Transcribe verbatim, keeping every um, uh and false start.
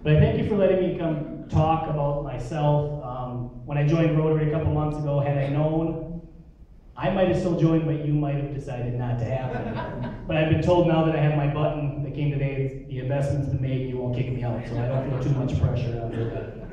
But I thank you for letting me come talk about myself. Um, when I joined Rotary a couple months ago, had I known, I might have still joined, but you might have decided not to have it. But I've been told now that I have my button that came today, the investment's been made, you won't kick me out, so I don't feel too much pressure after that.